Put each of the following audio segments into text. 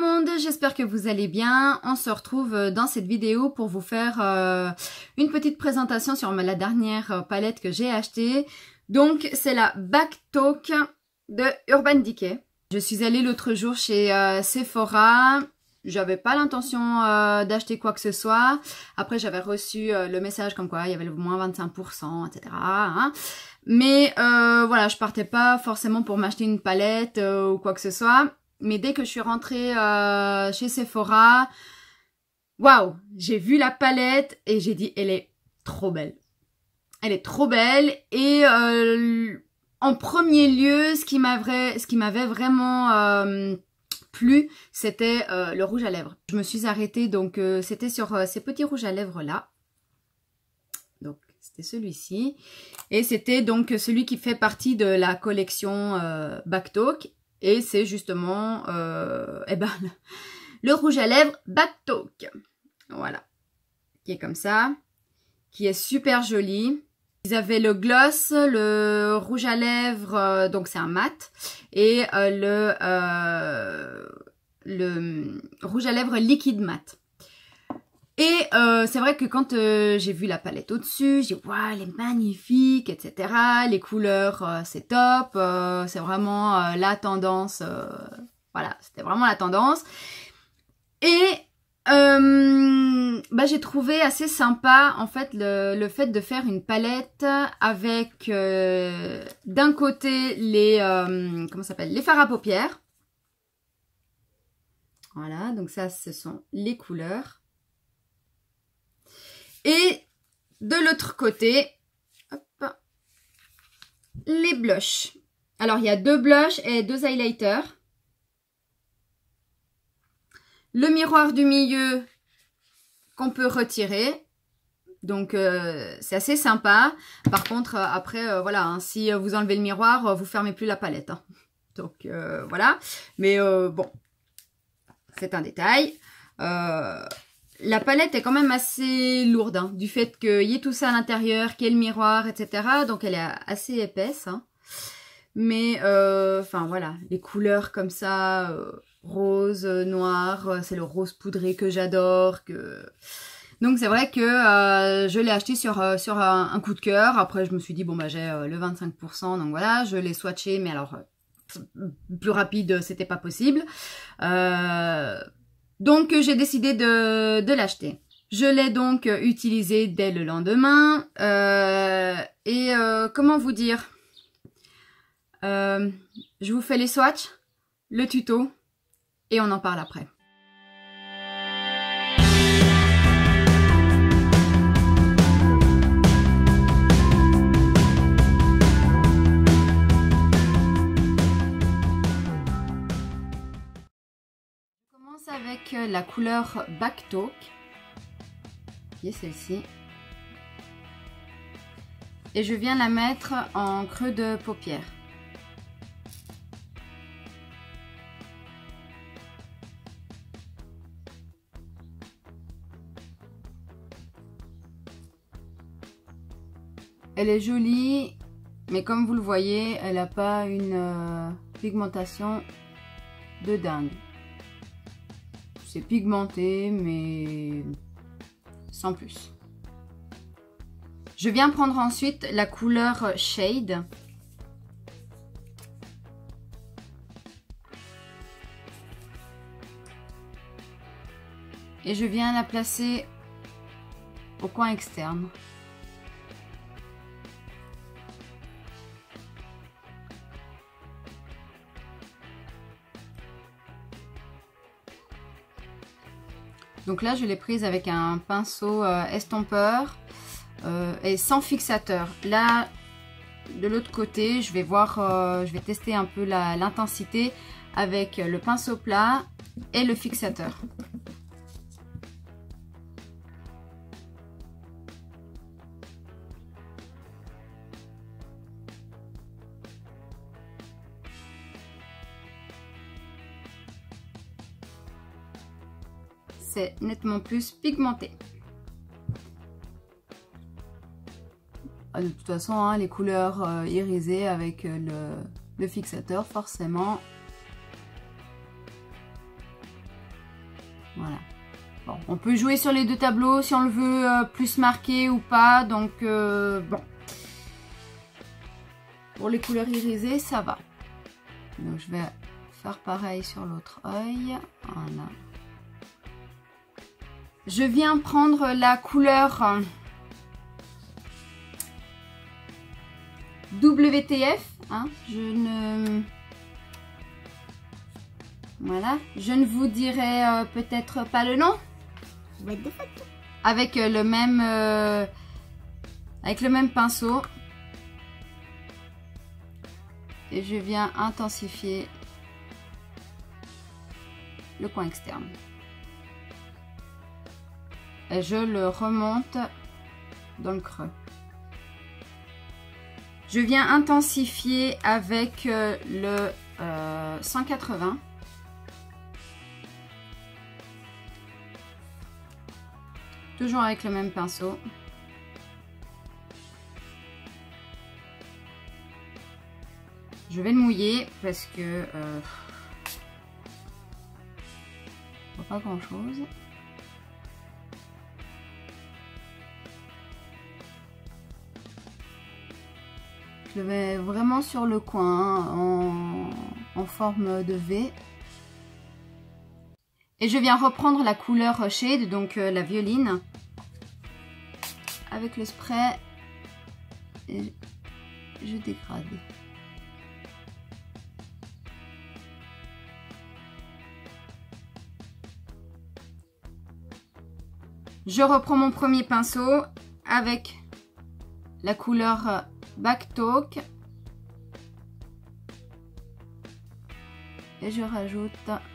monde, j'espère que vous allez bien. On se retrouve dans cette vidéo pour vous faire une petite présentation sur la dernière palette que j'ai achetée. Donc c'est la Backtalk de Urban Decay. Je suis allée l'autre jour chez Sephora. J'avais pas l'intention d'acheter quoi que ce soit. Après j'avais reçu le message comme quoi il y avait le moins 25%, etc. Hein. Mais voilà, je partais pas forcément pour m'acheter une palette ou quoi que ce soit. Mais dès que je suis rentrée chez Sephora, waouh, j'ai vu la palette et j'ai dit, elle est trop belle. Elle est trop belle et en premier lieu, ce qui m'avait vraiment plu, c'était le rouge à lèvres. Je me suis arrêtée, donc c'était sur ces petits rouges à lèvres là. Donc c'était celui-ci. Et c'était donc celui qui fait partie de la collection Backtalk. Et c'est justement le rouge à lèvres Backtalk. Voilà. Qui est comme ça. Qui est super joli. Ils avaient le gloss, le rouge à lèvres, donc c'est un mat. Et le rouge à lèvres liquide mat. Et c'est vrai que quand j'ai vu la palette au-dessus, j'ai dit waouh, elle est magnifique, etc. Les couleurs, c'est top, c'est vraiment la tendance. Voilà, c'était vraiment la tendance. Et j'ai trouvé assez sympa en fait le fait de faire une palette avec d'un côté les comment ça s'appelle, les fards à paupières. Voilà, donc ça ce sont les couleurs. Et de l'autre côté, hop, les blushs. Alors, il y a 2 blushs et 2 highlighters. Le miroir du milieu qu'on peut retirer. Donc, c'est assez sympa. Par contre, après, voilà, hein, si vous enlevez le miroir, vous fermez plus la palette. Hein. Donc, voilà. Mais bon, c'est un détail. La palette est quand même assez lourde, hein, du fait qu'il y ait tout ça à l'intérieur, qu'il y ait le miroir, etc. Donc elle est assez épaisse. Hein. Mais, enfin voilà, les couleurs comme ça, rose, noir, c'est le rose poudré que j'adore. Donc c'est vrai que je l'ai acheté sur un coup de cœur. Après je me suis dit, bon bah j'ai le 25%, donc voilà, je l'ai swatché, mais alors plus rapide, c'était pas possible. Donc j'ai décidé de l'acheter. Je l'ai donc utilisé dès le lendemain. Comment vous dire, je vous fais les swatchs, le tuto et on en parle après. Avec la couleur Backtalk, qui est celle-ci, et je viens la mettre en creux de paupière. Elle est jolie, mais comme vous le voyez, elle n'a pas une pigmentation de dingue. C'est pigmenté, mais sans plus. Je viens prendre ensuite la couleur Shade. Et je viens la placer au coin externe. Donc là, je l'ai prise avec un pinceau estompeur et sans fixateur. Là, de l'autre côté, je vais voir, je vais tester un peu l'intensité avec le pinceau plat et le fixateur. C'est nettement plus pigmenté. De toute façon, hein, les couleurs irisées avec le fixateur, forcément, Voilà. Bon, on peut jouer sur les deux tableaux si on le veut plus marqué ou pas. Donc, bon. Pour les couleurs irisées, ça va. Donc, je vais faire pareil sur l'autre œil. Voilà. Je viens prendre la couleur WTF. Hein, voilà. Je ne vous dirai peut-être pas le nom. Avec le même pinceau. Et je viens intensifier le coin externe. Et je le remonte dans le creux. Je viens intensifier avec le 180. Toujours avec le même pinceau. Je vais le mouiller parce que pas grand chose. Je le mets vraiment sur le coin en forme de V. Et je viens reprendre la couleur shade, donc la violine, avec le spray et je dégrade. Je reprends mon premier pinceau avec la couleur Backtalk et je rajoute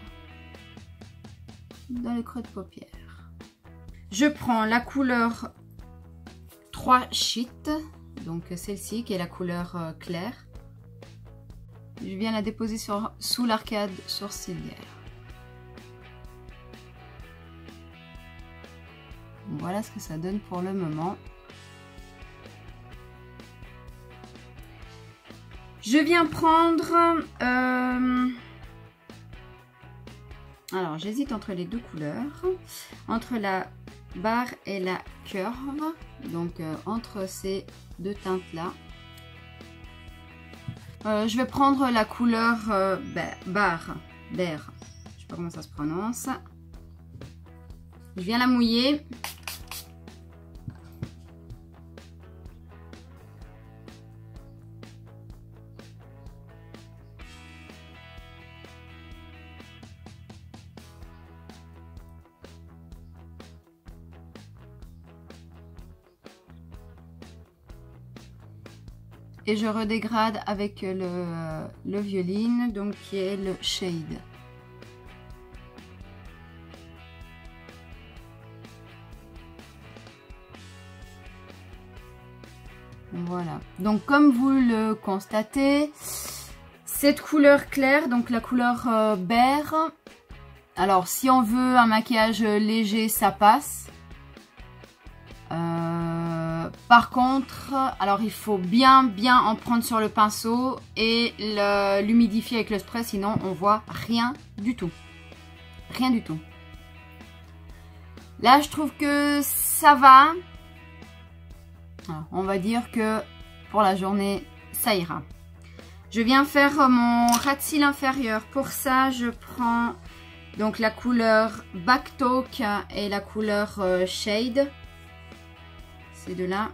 dans le creux de paupière. Je prends la couleur 3 Sheet, donc celle-ci qui est la couleur claire. Je viens la déposer sous l'arcade sourcilière. Voilà ce que ça donne pour le moment. Je viens prendre... alors, j'hésite entre les deux couleurs. Entre la barre et la curve. Donc, entre ces deux teintes-là. Je vais prendre la couleur barre. Bear. Je sais pas comment ça se prononce. Je viens la mouiller. Et je redégrade avec le violine, donc qui est le shade. Voilà. Donc comme vous le constatez, cette couleur claire, donc la couleur beige. Alors si on veut un maquillage léger, ça passe. Par contre, alors il faut bien en prendre sur le pinceau et l'humidifier avec le spray, sinon on voit rien du tout. Rien du tout. Là, je trouve que ça va. Alors, on va dire que pour la journée, ça ira. Je viens faire mon ras de cils inférieur. Pour ça, je prends donc la couleur Backtalk et la couleur Shade. Ces deux-là.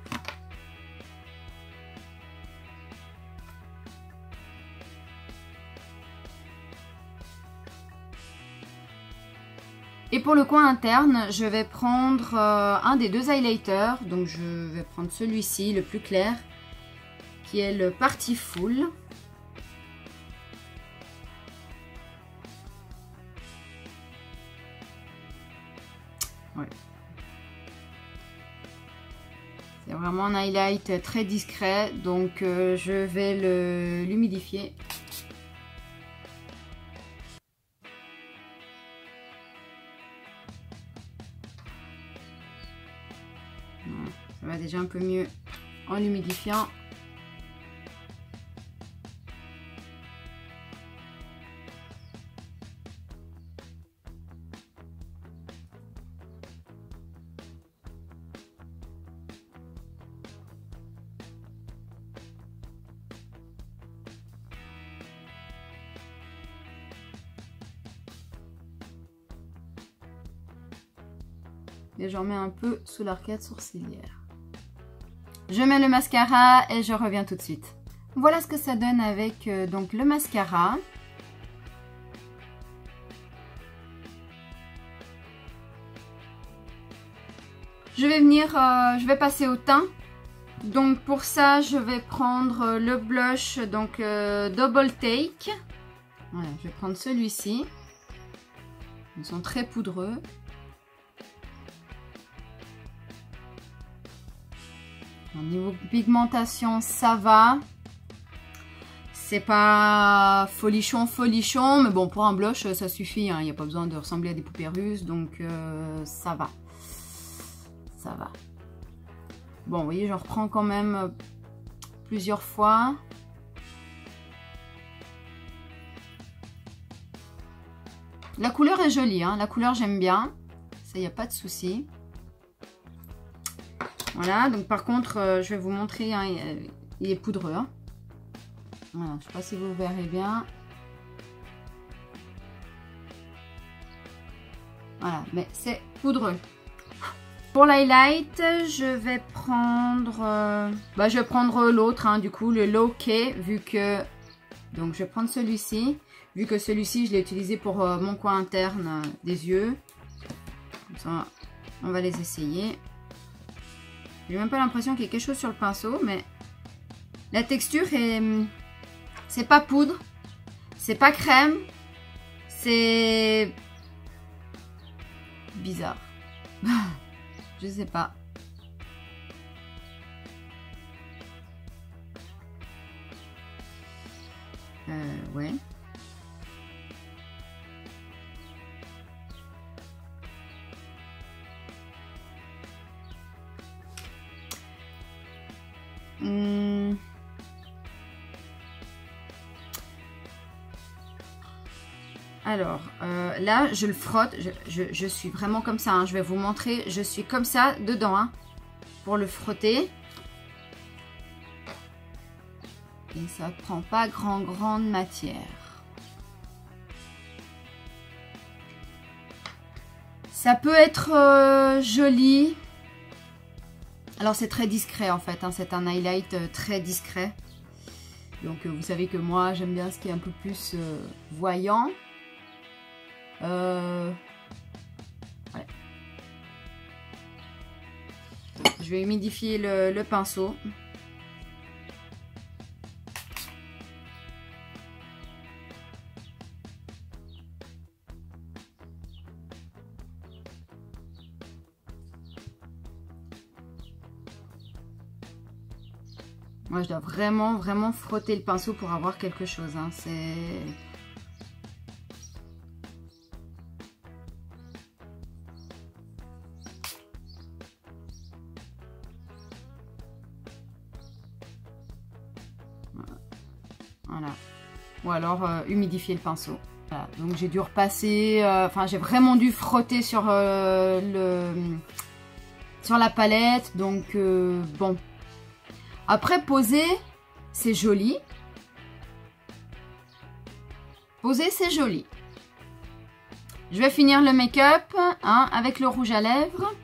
Et pour le coin interne, je vais prendre un des deux highlighters. Donc je vais prendre celui-ci, le plus clair, qui est le Party Full. Ouais. C'est vraiment un highlight très discret, donc je vais l'humidifier. Ça va déjà un peu mieux en l'humidifiant. Et j'en mets un peu sous l'arcade sourcilière. Je mets le mascara et je reviens tout de suite. Voilà ce que ça donne avec donc le mascara. Je vais passer au teint. Donc pour ça, je vais prendre le blush donc Double Take. Voilà, je vais prendre celui-ci. Ils sont très poudreux. Au niveau pigmentation, ça va. C'est pas folichon, mais bon, pour un blush, ça suffit. Hein. Il n'y a pas besoin de ressembler à des poupées russes, donc ça va. Ça va. Bon, vous voyez, je reprends quand même plusieurs fois. La couleur est jolie, hein. La couleur, j'aime bien. Ça, il n'y a pas de souci. Voilà, donc par contre, je vais vous montrer, hein, il est poudreux. Hein. Voilà, je ne sais pas si vous verrez bien. Voilà, mais c'est poudreux. Pour l'highlight, je vais prendre l'autre, hein, du coup, le Low Key, vu que... Donc, je vais prendre celui-ci. Vu que celui-ci, je l'ai utilisé pour mon coin interne des yeux. Comme ça, on va les essayer. J'ai même pas l'impression qu'il y ait quelque chose sur le pinceau, mais la texture est... C'est pas poudre, c'est pas crème, c'est bizarre. Je sais pas. Ouais. Alors, là, je le frotte. Je suis vraiment comme ça. Hein. Je vais vous montrer. Je suis comme ça dedans. Hein, pour le frotter. Et ça ne prend pas grande matière. Ça peut être joli. Alors, c'est très discret en fait. Hein. C'est un highlight très discret. Donc, vous savez que moi, j'aime bien ce qui est un peu plus voyant. Ouais. Je vais humidifier le pinceau. Moi, je dois vraiment frotter le pinceau pour avoir quelque chose. Hein. C'est... Voilà. Ou alors humidifier le pinceau. Voilà. Donc j'ai dû repasser, enfin j'ai vraiment dû frotter sur la palette. Donc bon. Après poser, c'est joli. Poser, c'est joli. Je vais finir le make-up hein, avec le rouge à lèvres.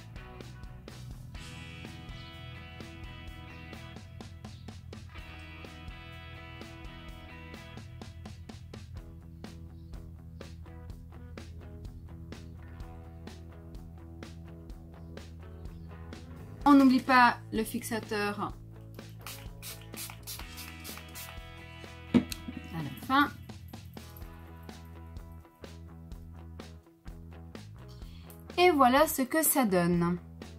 On n'oublie pas le fixateur à la fin. Et voilà ce que ça donne.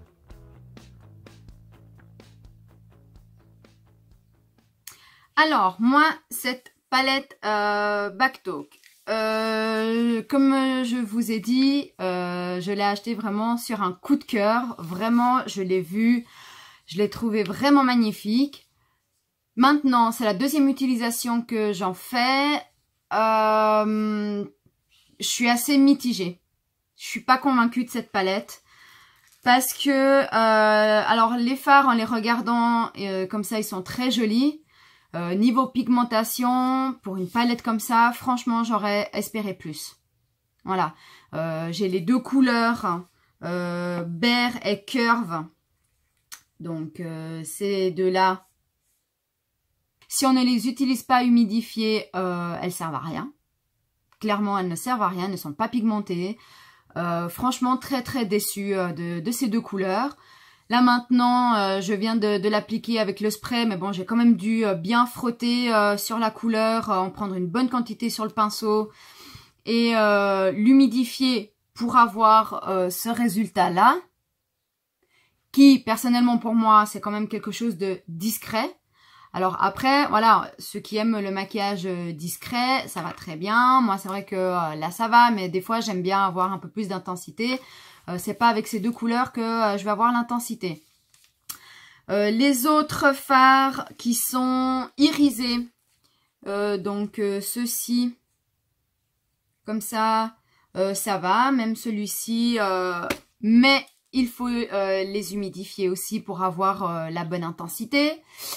Alors, moi, cette palette Backtalk, comme je vous ai dit, je l'ai acheté vraiment sur un coup de cœur. Vraiment, je l'ai vue, je l'ai trouvée vraiment magnifique. Maintenant, c'est la deuxième utilisation que j'en fais. Je suis assez mitigée. Je suis pas convaincue de cette palette. Parce que, alors les fards, en les regardant comme ça, ils sont très jolis. Niveau pigmentation, pour une palette comme ça, franchement, j'aurais espéré plus. Voilà. J'ai les deux couleurs Bear et Curve. Donc, ces deux-là, si on ne les utilise pas humidifiées, elles servent à rien. Clairement, elles ne servent à rien, elles ne sont pas pigmentées. Franchement, très déçue de ces deux couleurs. Là maintenant, je viens de l'appliquer avec le spray, mais bon, j'ai quand même dû bien frotter sur la couleur, en prendre une bonne quantité sur le pinceau et l'humidifier pour avoir ce résultat-là, qui, personnellement pour moi, c'est quand même quelque chose de discret. Alors après, voilà, ceux qui aiment le maquillage discret, ça va très bien. Moi, c'est vrai que là, ça va, mais des fois, j'aime bien avoir un peu plus d'intensité. C'est pas avec ces deux couleurs que je vais avoir l'intensité. Les autres fards qui sont irisés, donc ceux-ci, comme ça va. Même celui-ci, mais il faut les humidifier aussi pour avoir la bonne intensité.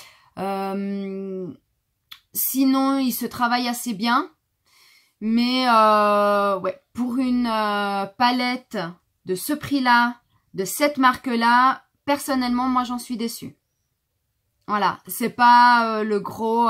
Sinon, il se travaille assez bien. Mais ouais, pour une palette de ce prix-là, de cette marque-là, personnellement, moi, j'en suis déçue. Voilà, c'est pas le gros...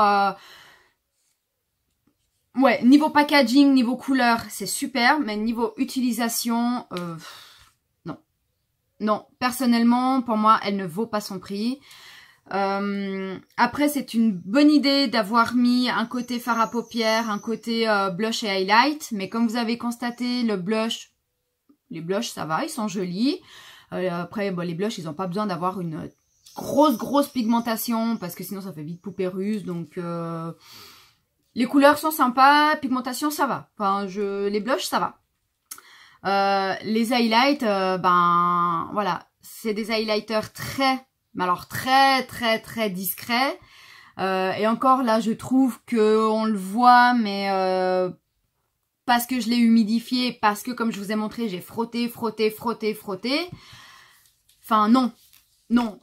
Ouais, niveau packaging, niveau couleur, c'est super, mais niveau utilisation, non. Non, personnellement, pour moi, elle ne vaut pas son prix. Après, c'est une bonne idée d'avoir mis un côté fard à paupières, un côté blush et highlight. Mais comme vous avez constaté, le blush, les blushs, ça va, ils sont jolis. Après, bon, les blushs, ils n'ont pas besoin d'avoir une grosse pigmentation parce que sinon, ça fait vite poupée russe. Donc, les couleurs sont sympas, pigmentation, ça va. Enfin, les blushs, ça va. Les highlights, ben, voilà, c'est des highlighters mais alors très discret. Et encore là, je trouve que on le voit, mais parce que je l'ai humidifié, parce que comme je vous ai montré, j'ai frotté. Enfin non, non,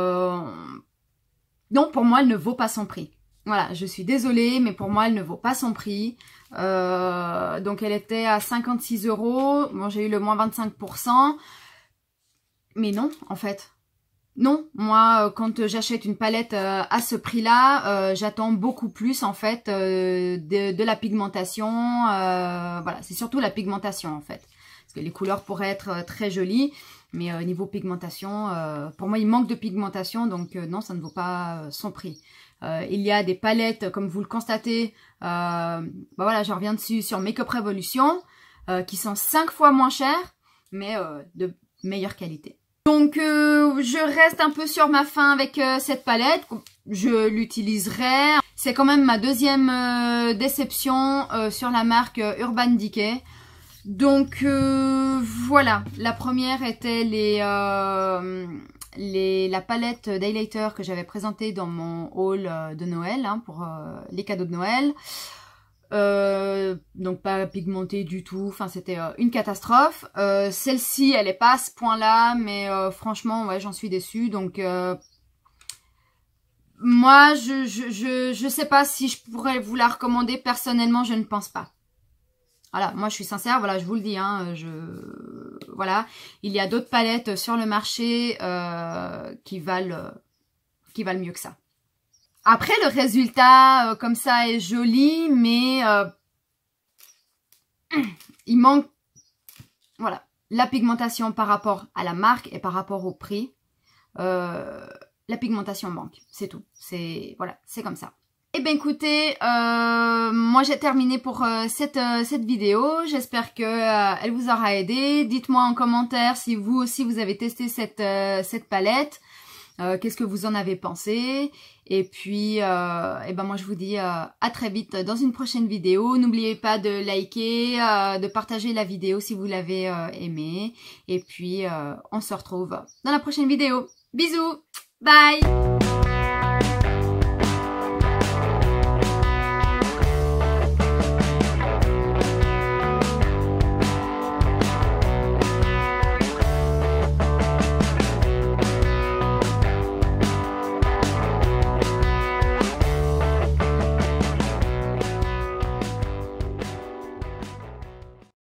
non, pour moi, elle ne vaut pas son prix. Voilà, je suis désolée, mais pour moi, elle ne vaut pas son prix. Donc elle était à 56 €. Bon, j'ai eu le moins 25%. Mais non, en fait. Non, moi, quand j'achète une palette à ce prix-là, j'attends beaucoup plus, en fait, de la pigmentation. Voilà, c'est surtout la pigmentation, en fait. Parce que les couleurs pourraient être très jolies, mais niveau pigmentation, pour moi, il manque de pigmentation, donc non, ça ne vaut pas son prix. Il y a des palettes, comme vous le constatez, bah voilà, je reviens dessus, sur Makeup Revolution, qui sont 5 fois moins chères, mais de meilleure qualité. Donc, je reste un peu sur ma faim avec cette palette. Je l'utiliserai. C'est quand même ma deuxième déception sur la marque Urban Decay. Donc, voilà. La première était la palette d'highlighter que j'avais présentée dans mon haul de Noël, hein, pour les cadeaux de Noël. Donc pas pigmentée du tout, enfin c'était une catastrophe. Celle-ci elle est pas à ce point là, mais franchement ouais, j'en suis déçue. Donc moi je sais pas si je pourrais vous la recommander. Personnellement, je ne pense pas. Voilà, moi je suis sincère, voilà, je vous le dis, hein, voilà, il y a d'autres palettes sur le marché qui valent mieux que ça. Après, le résultat, comme ça, est joli, mais il manque, voilà, la pigmentation par rapport à la marque et par rapport au prix. La pigmentation manque, c'est tout. Voilà, c'est comme ça. Eh bien, écoutez, moi, j'ai terminé pour cette vidéo. J'espère que elle vous aura aidé. Dites-moi en commentaire si vous aussi, vous avez testé cette palette. Qu'est-ce que vous en avez pensé? Et puis, eh ben moi je vous dis à très vite dans une prochaine vidéo. N'oubliez pas de liker, de partager la vidéo si vous l'avez aimée. Et puis, on se retrouve dans la prochaine vidéo. Bisous, bye!